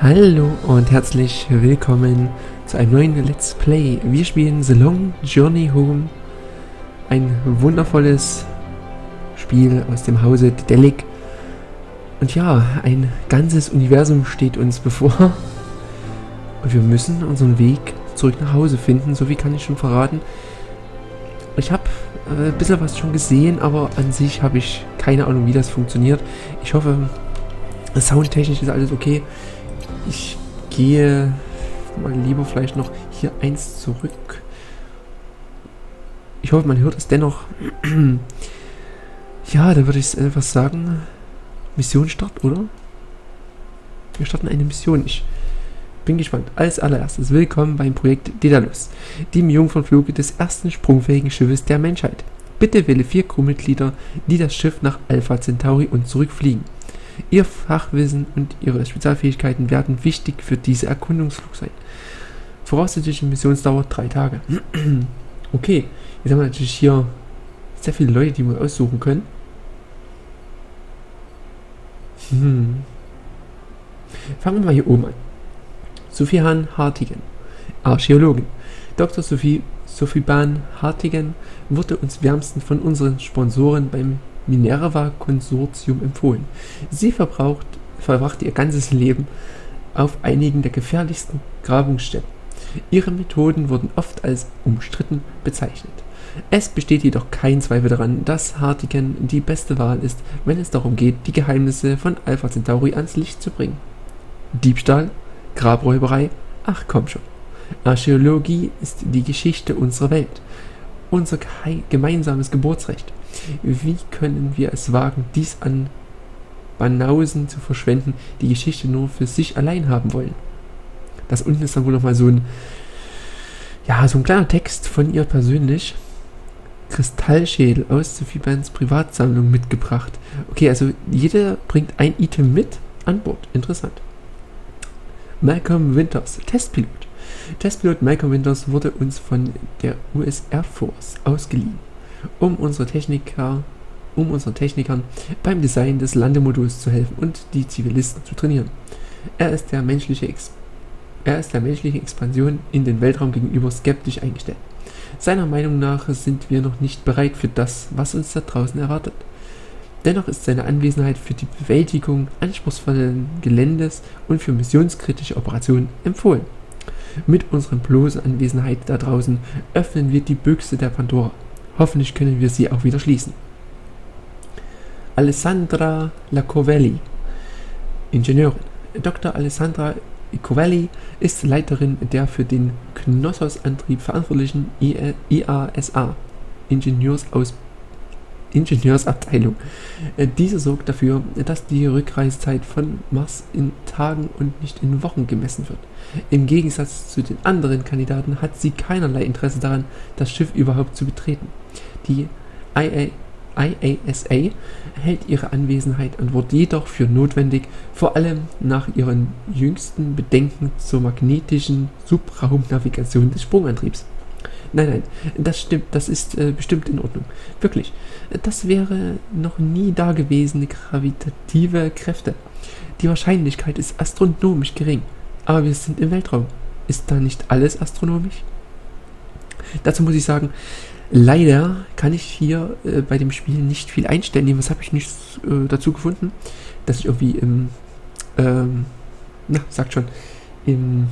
Hallo und herzlich willkommen zu einem neuen Let's Play. Wir spielen The Long Journey Home, ein wundervolles Spiel aus dem Hause Dedelic. Und ja, ein ganzes Universum steht uns bevor. Und wir müssen unseren Weg zurück nach Hause finden, so viel kann ich schon verraten. Ich habe ein bisschen was schon gesehen, aber an sich habe ich keine Ahnung, wie das funktioniert. Ich hoffe, soundtechnisch ist alles okay. Ich gehe mal lieber vielleicht noch hier eins zurück. Ich hoffe, man hört es dennoch. Ja, da würde ich einfach sagen, Mission Start, oder? Wir starten eine Mission. Ich bin gespannt. Als allererstes willkommen beim Projekt Daedalus, dem Jungfernflug des ersten sprungfähigen Schiffes der Menschheit. Bitte wähle 4 Crewmitglieder, die das Schiff nach Alpha Centauri und zurückfliegen. Ihr Fachwissen und ihre Spezialfähigkeiten werden wichtig für diese Erkundungsflug sein. Voraussichtliche Missionsdauer 3 Tage. Okay, jetzt haben wir natürlich hier sehr viele Leute, die wir aussuchen können. Fangen wir mal hier oben an. Sophian Hartigen, Archäologin. Dr. Sophie-Bahn Hartigen wurde uns wärmstens von unseren Sponsoren beim Minerva-Konsortium empfohlen. Sie verbrachte ihr ganzes Leben auf einigen der gefährlichsten Grabungsstätten. Ihre Methoden wurden oft als umstritten bezeichnet. Es besteht jedoch kein Zweifel daran, dass Hartigen die beste Wahl ist, wenn es darum geht, die Geheimnisse von Alpha Centauri ans Licht zu bringen. Diebstahl, Grabräuberei, ach komm schon. Archäologie ist die Geschichte unserer Welt, unser gemeinsames Geburtsrecht. Wie können wir es wagen, dies an Banausen zu verschwenden, die Geschichte nur für sich allein haben wollen? Das unten ist dann wohl nochmal so ein kleiner Text von ihr persönlich. Kristallschädel aus Sophie-Bahns Privatsammlung mitgebracht. Okay, also jeder bringt ein Item mit an Bord. Interessant. Malcolm Winters, Testpilot. Testpilot Malcolm Winters wurde uns von der US Air Force ausgeliehen, um unseren Technikern beim Design des Landemoduls zu helfen und die Zivilisten zu trainieren. Er ist der menschlichen Expansion in den Weltraum gegenüber skeptisch eingestellt. Seiner Meinung nach sind wir noch nicht bereit für das, was uns da draußen erwartet. Dennoch ist seine Anwesenheit für die Bewältigung anspruchsvollen Geländes und für missionskritische Operationen empfohlen. Mit unserer bloßen Anwesenheit da draußen öffnen wir die Büchse der Pandora. Hoffentlich können wir sie auch wieder schließen. Alessandra Lacovelli, Ingenieurin. Dr. Alessandra Lacovelli ist Leiterin der für den Knossos-Antrieb verantwortlichen IASA, Ingenieursabteilung. Diese sorgt dafür, dass die Rückreisezeit von Mars in Tagen und nicht in Wochen gemessen wird. Im Gegensatz zu den anderen Kandidaten hat sie keinerlei Interesse daran, das Schiff überhaupt zu betreten. Die IASA hält ihre Anwesenheit an Bord jedoch für notwendig, vor allem nach ihren jüngsten Bedenken zur magnetischen Subraumnavigation des Sprungantriebs. Nein, das stimmt, das ist bestimmt in Ordnung. Wirklich, das wäre noch nie dagewesene gravitative Kräfte. Die Wahrscheinlichkeit ist astronomisch gering, aber wir sind im Weltraum. Ist da nicht alles astronomisch? Dazu muss ich sagen, leider kann ich hier bei dem Spiel nicht viel einstellen. Jedenfalls habe ich nichts dazu gefunden, dass ich irgendwie im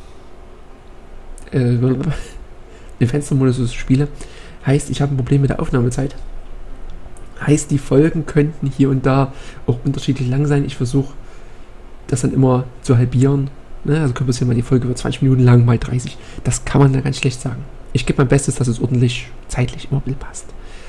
Fenstermodus spiele. Heißt, ich habe ein Problem mit der Aufnahmezeit. Heißt, die Folgen könnten hier und da auch unterschiedlich lang sein. Ich versuche das dann immer zu halbieren. Also können wir hier mal, die Folge wird 20 Minuten lang, mal 30. Das kann man da ganz schlecht sagen. Ich gebe mein Bestes, dass es ordentlich zeitlich immer passt.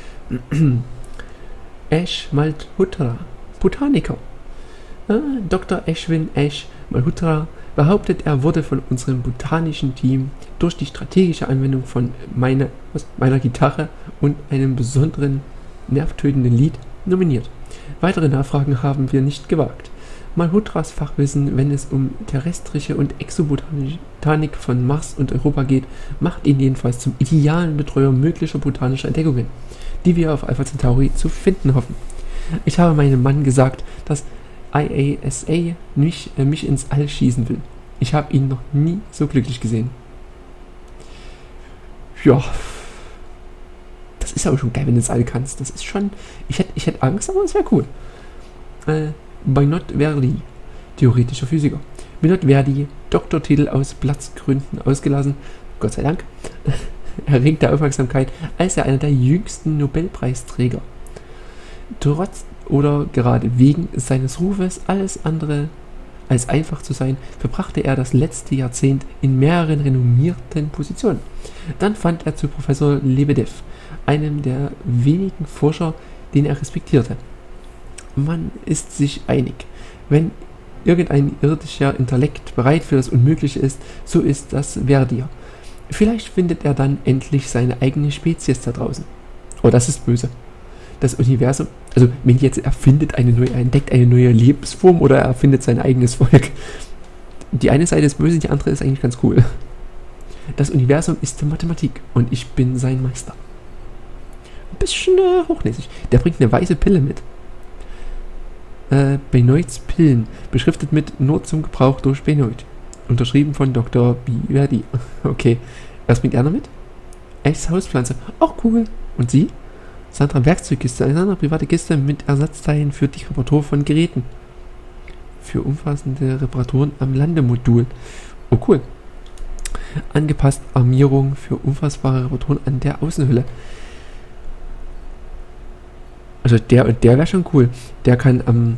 Ash Malhotra, Botaniker. Dr. Ashwin Ash Malhotra behauptet, er wurde von unserem botanischen Team durch die strategische Anwendung von meiner Gitarre und einem besonderen nervtötenden Lied nominiert. Weitere Nachfragen haben wir nicht gewagt. Malhotras Fachwissen, wenn es um terrestrische und Exobotanik von Mars und Europa geht, macht ihn jedenfalls zum idealen Betreuer möglicher botanischer Entdeckungen, die wir auf Alpha Centauri zu finden hoffen. Ich habe meinem Mann gesagt, dass IASA mich ins All schießen will. Ich habe ihn noch nie so glücklich gesehen. Ja, das ist aber schon geil, wenn du ins All kannst. Das ist schon, ich hätte Angst, aber es wäre cool. Bernard Verdi, theoretischer Physiker. Bernard Verdi, Doktortitel aus Platzgründen ausgelassen, Gott sei Dank, erregte Aufmerksamkeit, als er einer der jüngsten Nobelpreisträger. Trotz oder gerade wegen seines Rufes, alles andere als einfach zu sein, verbrachte er das letzte Jahrzehnt in mehreren renommierten Positionen. Dann fand er zu Professor Lebedew, einem der wenigen Forscher, den er respektierte. Man ist sich einig, wenn irgendein irdischer Intellekt bereit für das Unmögliche ist, so ist das Verdi. Vielleicht findet er dann endlich seine eigene Spezies da draußen. Oh, das ist böse. Das Universum, also wenn jetzt er entdeckt eine neue Lebensform oder er erfindet sein eigenes Volk. Die eine Seite ist böse, die andere ist eigentlich ganz cool. Das Universum ist Mathematik und ich bin sein Meister. Ein bisschen hochnäsig. Der bringt eine weiße Pille mit. Benoits Pillen, beschriftet mit nur zum Gebrauch durch Benoit. Unterschrieben von Dr. B. Verdi. Okay. Was bringt er noch mit? Echtes Hauspflanze. Auch cool. Und Sie? Sandra Werkzeugkiste, eine andere private Kiste mit Ersatzteilen für die Reparatur von Geräten. Für umfassende Reparaturen am Landemodul. Oh cool. Angepasst Armierung für unfassbare Reparaturen an der Außenhülle. Also der wäre schon cool. Der kann am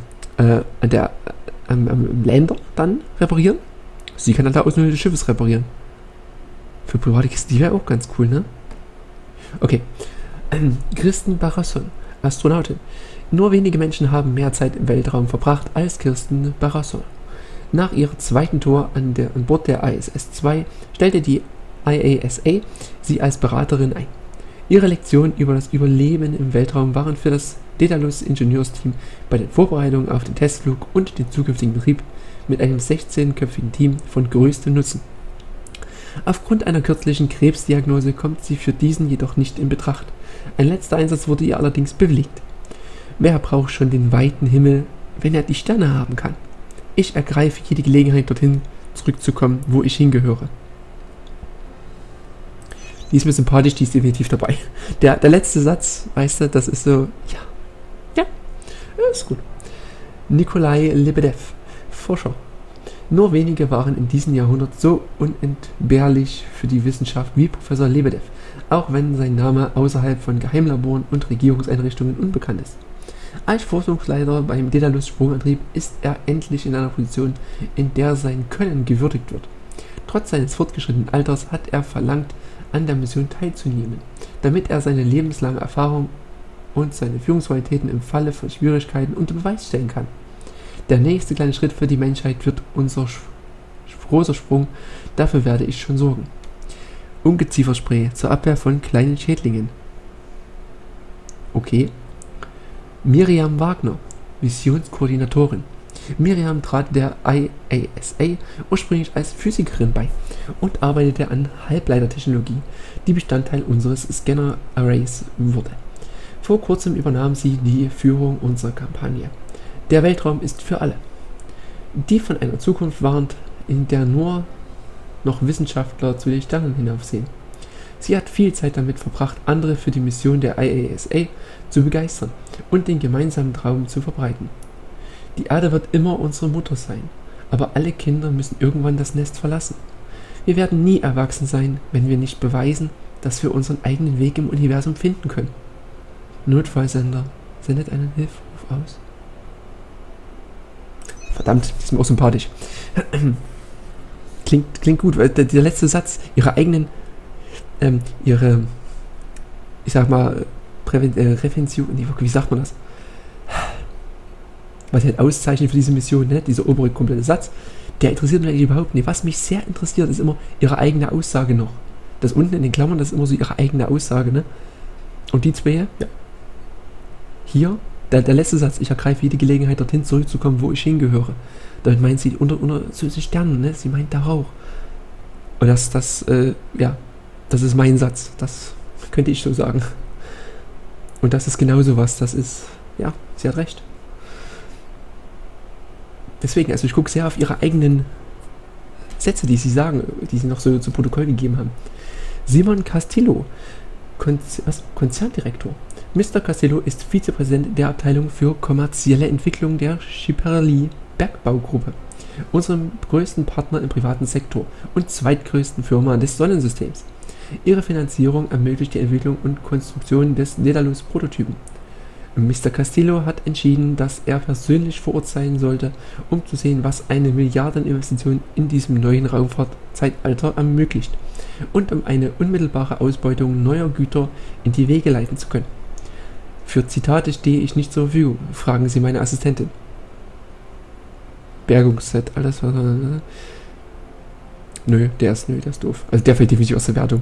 Lander dann reparieren. Sie kann an der Außenhülle des Schiffes reparieren. Für private Kisten, die wäre auch ganz cool, ne? Okay. Kirsten Barasson, Astronautin. Nur wenige Menschen haben mehr Zeit im Weltraum verbracht als Kirsten Barasson. Nach ihrem zweiten Tour an Bord der ISS-2 stellte die IASA sie als Beraterin ein. Ihre Lektionen über das Überleben im Weltraum waren für das Daedalus-Ingenieursteam bei den Vorbereitungen auf den Testflug und den zukünftigen Betrieb mit einem 16-köpfigen Team von größtem Nutzen. Aufgrund einer kürzlichen Krebsdiagnose kommt sie für diesen jedoch nicht in Betracht. Ein letzter Einsatz wurde ihr allerdings bewilligt. Wer braucht schon den weiten Himmel, wenn er die Sterne haben kann? Ich ergreife jede Gelegenheit, dorthin zurückzukommen, wo ich hingehöre. Die ist mir sympathisch, die ist definitiv dabei. Der letzte Satz, weißt du, das ist so, ja, ist gut. Nikolai Lebedew, Forscher. Nur wenige waren in diesem Jahrhundert so unentbehrlich für die Wissenschaft wie Professor Lebedew, auch wenn sein Name außerhalb von Geheimlaboren und Regierungseinrichtungen unbekannt ist. Als Forschungsleiter beim Daedalus-Sprungantrieb ist er endlich in einer Position, in der sein Können gewürdigt wird. Trotz seines fortgeschrittenen Alters hat er verlangt, an der Mission teilzunehmen, damit er seine lebenslange Erfahrung und seine Führungsqualitäten im Falle von Schwierigkeiten unter Beweis stellen kann. Der nächste kleine Schritt für die Menschheit wird unser großer Sprung, dafür werde ich schon sorgen. Ungezieferspray zur Abwehr von kleinen Schädlingen. Okay. Miriam Wagner, Missionskoordinatorin. Miriam trat der IASA ursprünglich als Physikerin bei und arbeitete an Halbleitertechnologie, die Bestandteil unseres Scanner-Arrays wurde. Vor kurzem übernahm sie die Führung unserer Kampagne. Der Weltraum ist für alle. Die von einer Zukunft warnt, in der nur noch Wissenschaftler zu den Sternen hinaufsehen. Sie hat viel Zeit damit verbracht, andere für die Mission der IASA zu begeistern und den gemeinsamen Traum zu verbreiten. Die Erde wird immer unsere Mutter sein, aber alle Kinder müssen irgendwann das Nest verlassen. Wir werden nie erwachsen sein, wenn wir nicht beweisen, dass wir unseren eigenen Weg im Universum finden können. Notfallsender sendet einen Hilferuf aus. Verdammt, die ist mir auch sympathisch. Klingt gut, weil der letzte Satz, ich sag mal, Prävention, wie sagt man das? Was halt auszeichnet für diese Mission, ne? Dieser obere komplette Satz, der interessiert mich eigentlich überhaupt nicht. Was mich sehr interessiert, ist immer ihre eigene Aussage noch. Das unten in den Klammern, das ist immer so ihre eigene Aussage, ne? Und die zwei, ja. Hier, der letzte Satz, ich ergreife jede Gelegenheit, dorthin zurückzukommen, wo ich hingehöre. Damit meint sie unter so Sternen, ne? Sie meint da Rauch. Und das ist mein Satz. Das könnte ich so sagen. Und das ist genau so was. Das ist, ja, sie hat recht. Deswegen, also ich gucke sehr auf ihre eigenen Sätze, die sie sagen, die sie noch so zu Protokoll gegeben haben. Simon Castillo, Konzerndirektor. Mr. Castillo ist Vizepräsident der Abteilung für kommerzielle Entwicklung der Schipperli Bergbaugruppe, unserem größten Partner im privaten Sektor und zweitgrößten Firma des Sonnensystems. Ihre Finanzierung ermöglicht die Entwicklung und Konstruktion des Daedalus-Prototypen. Mr. Castillo hat entschieden, dass er persönlich vor Ort sein sollte, um zu sehen, was eine Milliardeninvestition in diesem neuen Raumfahrtzeitalter ermöglicht und um eine unmittelbare Ausbeutung neuer Güter in die Wege leiten zu können. Für Zitate stehe ich nicht zur Verfügung, fragen Sie meine Assistentin. Bergungsset, alles was... Nö, der ist doof. Also der fällt definitiv aus der Wertung.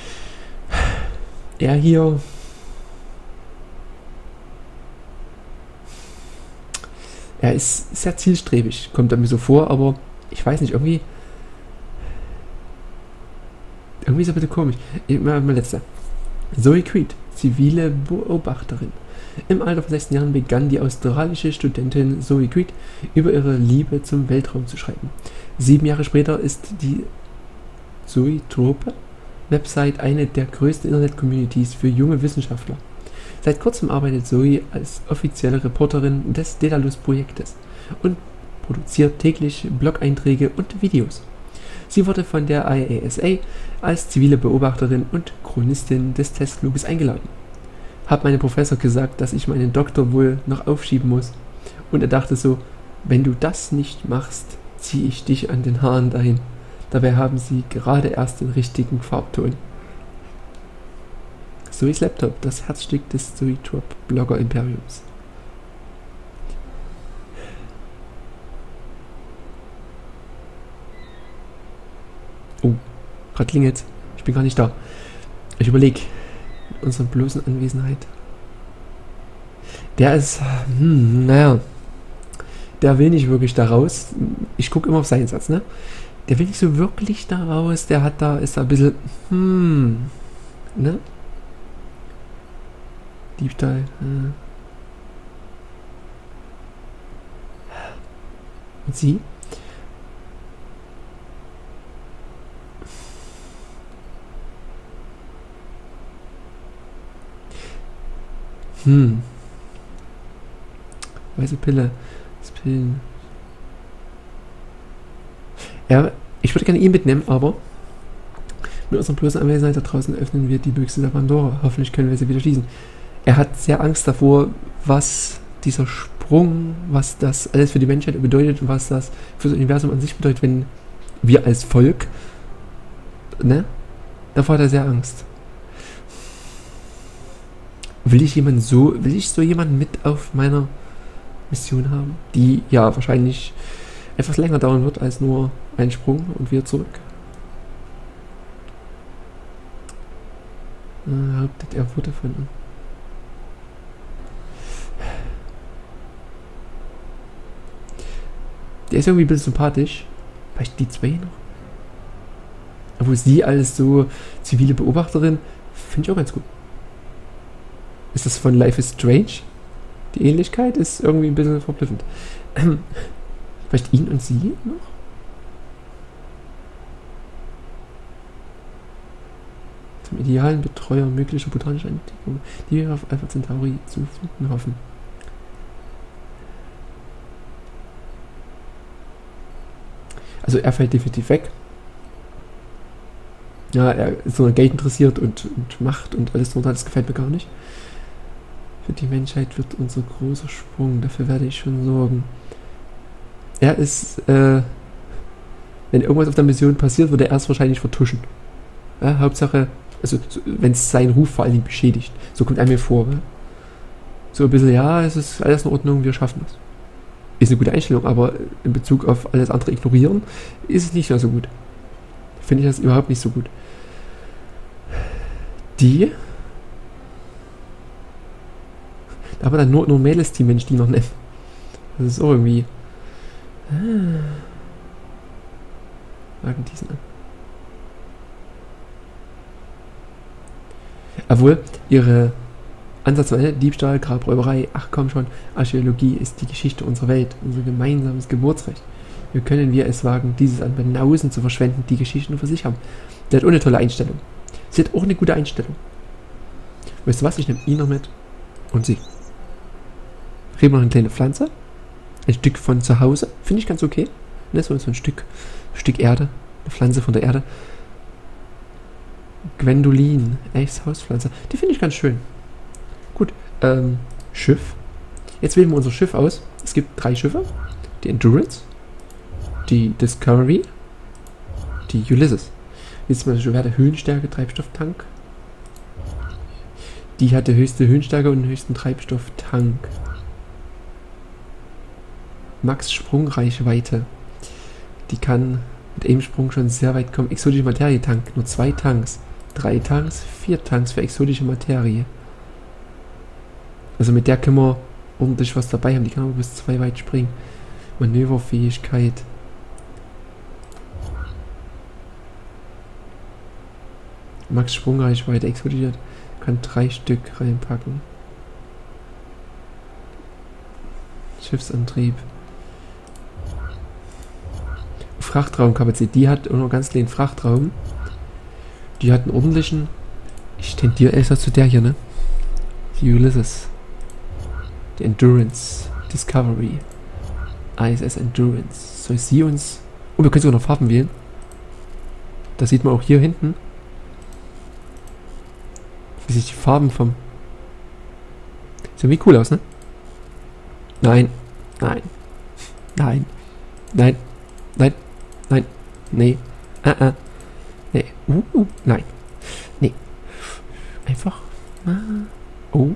Er hier... Er ist sehr zielstrebig, kommt er mir so vor, aber ich weiß nicht, irgendwie ist er ein bisschen komisch. Mal letzter. Zoe Creed, zivile Beobachterin. Im Alter von 16 Jahren begann die australische Studentin Zoe Creed über ihre Liebe zum Weltraum zu schreiben. 7 Jahre später ist die Zoetrope-Website eine der größten Internet-Communities für junge Wissenschaftler. Seit kurzem arbeitet Zoe als offizielle Reporterin des Daedalus-Projektes und produziert täglich Blog-Einträge und Videos. Sie wurde von der IASA als zivile Beobachterin und Chronistin des Testfluges eingeladen. Hab meinem Professor gesagt, dass ich meinen Doktor wohl noch aufschieben muss. Und er dachte so, wenn du das nicht machst, ziehe ich dich an den Haaren dahin. Dabei haben sie gerade erst den richtigen Farbton. Zoe's Laptop, das Herzstück des Zoetrope-Blogger-Imperiums. Oh, gerade klingelt's. Ich bin gar nicht da. Ich überlege, mit unserer bloßen Anwesenheit. Der ist, naja, der will nicht wirklich da raus. Ich gucke immer auf seinen Satz, ne? Der will nicht so wirklich da raus. Der hat da, ist da ein bisschen, ne? Diebstahl. Und sie? Weiße Pille. Das Pillen. Ja, ich würde gerne ihn mitnehmen, aber mit unserer bloßen Anwesenheit da draußen öffnen wir die Büchse der Pandora. Hoffentlich können wir sie wieder schließen. Er hat sehr Angst davor, was dieser Sprung, was das alles für die Menschheit bedeutet und was das für das Universum an sich bedeutet, wenn wir als Volk, ne? Davor hat er sehr Angst. Will ich so jemanden mit auf meiner Mission haben, die ja wahrscheinlich etwas länger dauern wird als nur ein Sprung und wieder zurück. Hauptet er wurde von... Der ist irgendwie ein bisschen sympathisch. Vielleicht die zwei noch. Obwohl sie als so zivile Beobachterin finde ich auch ganz gut. Ist das von Life is Strange? Die Ähnlichkeit ist irgendwie ein bisschen verblüffend. Vielleicht ihn und sie noch? Zum idealen Betreuer möglicher botanischer Entdeckungen, die wir auf Alpha Centauri zu finden hoffen. Also er fällt definitiv weg. Ja, er ist so Geld interessiert und Macht und alles drunter, das gefällt mir gar nicht. Für die Menschheit wird unser großer Sprung, dafür werde ich schon sorgen. Er ist, wenn irgendwas auf der Mission passiert, würde er es wahrscheinlich vertuschen. Ja, Hauptsache, also wenn es seinen Ruf vor allen Dingen beschädigt. So kommt er mir vor. Ja? So ein bisschen, ja, es ist alles in Ordnung, wir schaffen das. Ist eine gute Einstellung, aber in Bezug auf alles andere ignorieren, ist es nicht mehr so gut. Finde ich das überhaupt nicht so gut. Die... Aber dann nur Mädels, die Mensch, die noch nennen. Das ist auch irgendwie... Wagen diesen an. Obwohl, ihre Ansatzweise Diebstahl, Grabräuberei, ach komm schon, Archäologie ist die Geschichte unserer Welt, unser gemeinsames Geburtsrecht. Wie können wir es wagen, dieses an Banausen zu verschwenden, die Geschichte nur für sich haben? Der hat auch eine tolle Einstellung. Sie hat auch eine gute Einstellung. Weißt du was, ich nehme ihn noch mit und sie. Reden wir noch eine kleine Pflanze. Ein Stück von zu Hause, finde ich ganz okay. Ne, so ein Stück Erde, eine Pflanze von der Erde. Gwendolin, Echs Hauspflanze, die finde ich ganz schön. Gut, Schiff. Jetzt wählen wir unser Schiff aus. Es gibt 3 Schiffe. Die Endurance, die Discovery, die Ulysses. Jetzt mal so, wer hat Höhenstärke, Treibstofftank? Die hat die höchste Höhenstärke und den höchsten Treibstofftank. Max Sprungreichweite. Die kann mit einem Sprung schon sehr weit kommen. Exotische Materie Tank. Nur 2 Tanks. 3 Tanks, 4 Tanks für exotische Materie. Also mit der können wir ordentlich was dabei haben. Die kann aber bis 2 weit springen. Manöverfähigkeit. Max Sprungreichweite, exotische. Kann 3 Stück reinpacken. Schiffsantrieb. Frachtraumkapazität. Die hat auch noch ganz kleinen Frachtraum. Die hat einen ordentlichen. Ich tendiere erst zu der hier, ne? Die Ulysses. Die Endurance. Discovery. ISS Endurance. Soll sie uns. Oh, wir können sogar noch Farben wählen. Das sieht man auch hier hinten. Wie sich die Farben vom. Sieht irgendwie cool aus, ne? Nein. Nein. Nein. Nein. Nein. Nein. Nee. Nee. Nein. Nee. Einfach. Oh.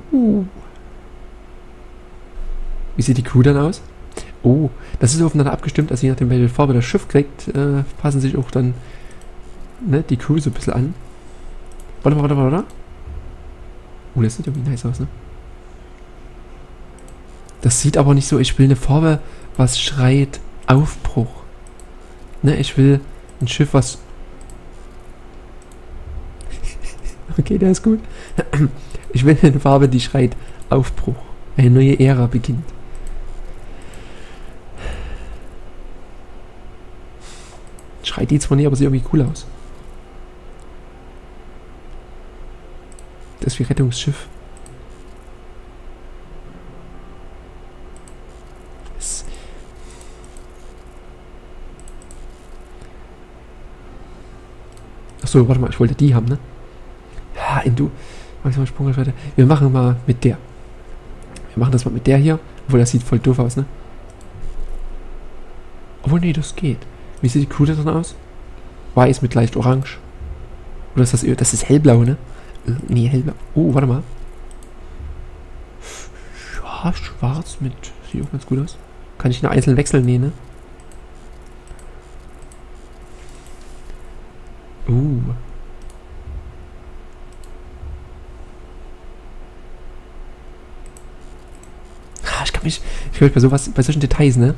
Wie sieht die Crew dann aus? Oh, das ist aufeinander abgestimmt, also je nachdem, welche Farbe das Schiff kriegt, passen sich auch dann die Crew so ein bisschen an. Warte. Das sieht irgendwie nice aus, ne? Das sieht aber nicht so, ich will eine Farbe, was schreit Aufbruch. Ne, ich will ein Schiff, was... Okay, der ist gut. Ich will eine Farbe, die schreit Aufbruch. Eine neue Ära beginnt. Schreit die zwar nicht, aber sieht irgendwie cool aus. Das ist wie Rettungsschiff. Achso, warte mal, ich wollte die haben, ne? Ja, maximal Sprungreichweite. Wir machen mal mit der. Wir machen das mal mit der hier. Obwohl, das sieht voll doof aus, ne? Obwohl, nee, das geht. Wie sieht die Crew da drin aus? Weiß mit leicht orange. Oder ist das... Das ist hellblau, ne? Nee, hellblau. Oh, warte mal. Ja, schwarz mit... Sieht auch ganz gut aus. Kann ich einen einzelnen wechseln? Nee, ne? Ich kann mich bei solchen Details, ne?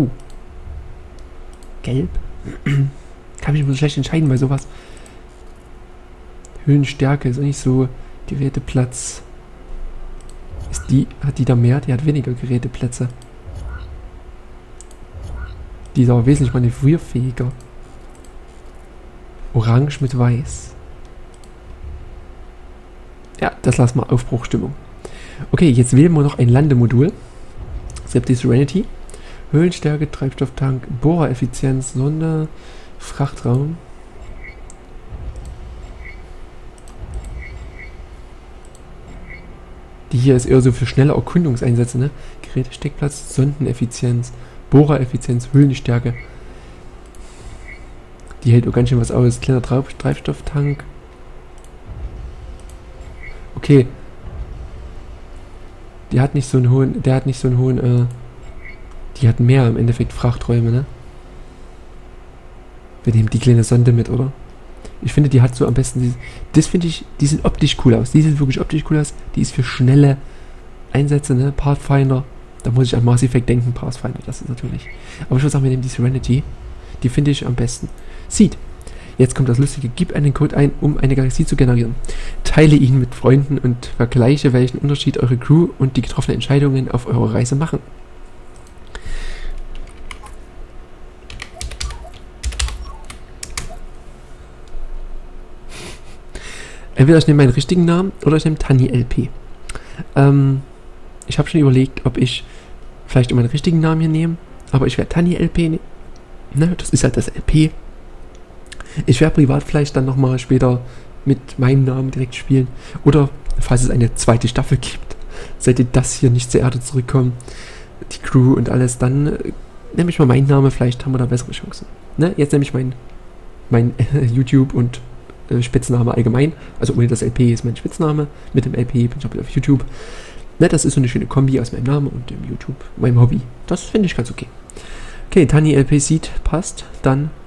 Gelb. Kann mich nur schlecht entscheiden bei sowas. Höhenstärke ist auch nicht so. Geräteplatz. Hat die da mehr? Die hat weniger Geräteplätze. Die ist aber wesentlich manövrierfähiger. Orange mit Weiß. Ja, das lassen wir. Aufbruchstimmung. Okay, jetzt wählen wir noch ein Landemodul. Die Serenity. Höhenstärke, Treibstofftank, Bohrereffizienz, Sonde, Frachtraum. Die hier ist eher so für schnelle Erkundungseinsätze, ne? Geräte, Steckplatz, Sondeneffizienz, Bohrereffizienz, Höhenstärke. Die hält auch ganz schön was aus. Kleiner Treibstofftank. Okay. Der hat nicht so einen hohen, die hat mehr im Endeffekt Frachträume, ne? Wir nehmen die kleine Sonde mit, oder? Ich finde, die hat so am besten, das finde ich, die sieht optisch cool aus. Die sieht wirklich optisch cool aus. Die ist für schnelle Einsätze, ne? Pathfinder. Da muss ich an Mass Effect denken, Pathfinder, das ist natürlich. Aber ich würde sagen, wir nehmen die Serenity. Die finde ich am besten. Seed. Jetzt kommt das Lustige. Gib einen Code ein, um eine Galaxie zu generieren. Teile ihn mit Freunden und vergleiche, welchen Unterschied eure Crew und die getroffenen Entscheidungen auf eurer Reise machen. Entweder ich nehme meinen richtigen Namen oder ich nehme TaniLP. Ich habe schon überlegt, ob ich vielleicht meinen richtigen Namen hier nehme, aber ich werde TaniLP nehmen. Ne, das ist halt das LP. Ich werde privat vielleicht dann nochmal später mit meinem Namen direkt spielen. Oder falls es eine zweite Staffel gibt, sollte das hier nicht zur Erde zurückkommen, die Crew und alles, dann nehme ich mal meinen Namen, vielleicht haben wir da bessere Chancen. Ne, jetzt nehme ich mein YouTube und Spitzname allgemein. Also ohne das LP ist mein Spitzname. Mit dem LP bin ich auch wieder auf YouTube. Ne, das ist so eine schöne Kombi aus meinem Namen und dem YouTube, meinem Hobby. Das finde ich ganz okay. Okay, TaniLP sieht, passt. Dann